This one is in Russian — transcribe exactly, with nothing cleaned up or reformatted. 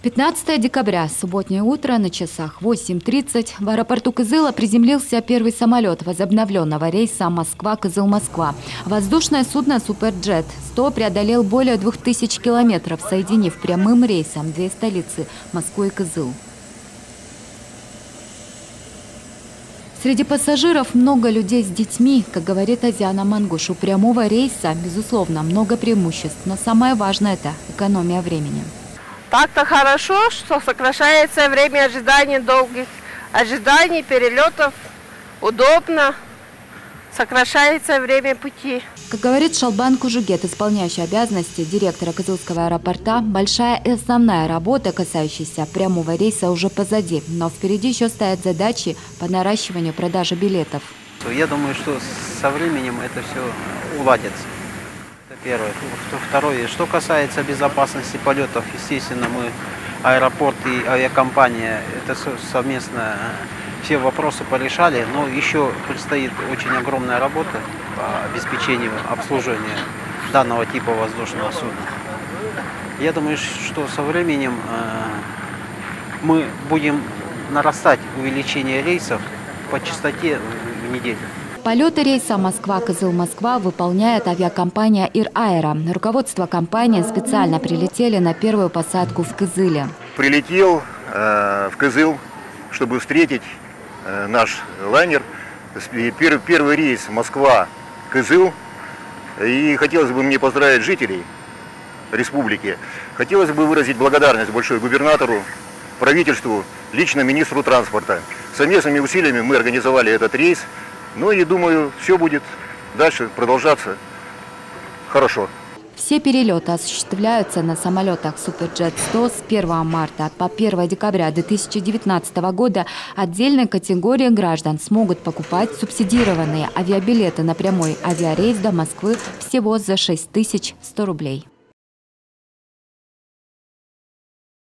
пятнадцатое декабря, субботнее утро, на часах восемь тридцать. В аэропорту Кызыла приземлился первый самолет возобновленного рейса Москва-Кызыл-Москва. Воздушное судно «Суперджет сто» преодолел более двух тысяч километров, соединив прямым рейсом две столицы – Москву и Кызыл. Среди пассажиров много людей с детьми. Как говорит Азиана Мангуш, у прямого рейса, безусловно, много преимуществ. Но самое важное – это экономия времени. Так-то хорошо, что сокращается время ожидания, долгих ожиданий, перелетов. Удобно. Сокращается время пути. Как говорит Шалбан Кужугет, исполняющий обязанности директора Кызылского аэропорта, большая и основная работа, касающаяся прямого рейса, уже позади. Но впереди еще стоят задачи по наращиванию продажи билетов. Я думаю, что со временем это все уладится. Это первое. Второе. Что касается безопасности полетов, естественно, мы, аэропорт и авиакомпания, это совместно все вопросы порешали, но еще предстоит очень огромная работа по обеспечению обслуживания данного типа воздушного судна. Я думаю, что со временем мы будем нарастать увеличение рейсов по частоте в неделю. Полеты рейса Москва-Кызыл-Москва выполняет авиакомпания «Ир Аэро». Руководство компании специально прилетели на первую посадку в Кызыле. Прилетел э, в Кызыл, чтобы встретить э, наш лайнер. Первый, первый рейс Москва-Кызыл. И хотелось бы мне поздравить жителей республики. Хотелось бы выразить благодарность большой губернатору, правительству, лично министру транспорта. Совместными усилиями мы организовали этот рейс. Ну и думаю, все будет дальше продолжаться хорошо. Все перелеты осуществляются на самолетах «Суперджет сто» с первого марта по первое декабря две тысячи девятнадцатого года. Отдельные категории граждан смогут покупать субсидированные авиабилеты на прямой авиарейс до Москвы всего за шесть тысяч сто рублей.